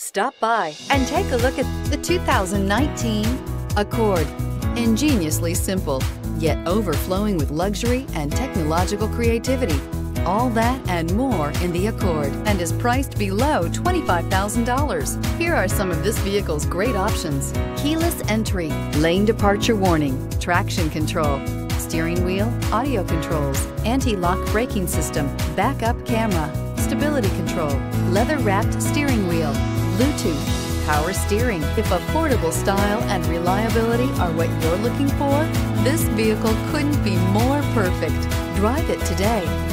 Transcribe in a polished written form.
Stop by and take a look at the 2019 Accord. Ingeniously simple, yet overflowing with luxury and technological creativity. All that and more in the Accord, and is priced below $25,000. Here are some of this vehicle's great options: keyless entry, lane departure warning, traction control, steering wheel audio controls, anti-lock braking system, backup camera, stability control, leather-wrapped steering wheel, Bluetooth, power steering. If affordable style and reliability are what you're looking for, this vehicle couldn't be more perfect. Drive it today.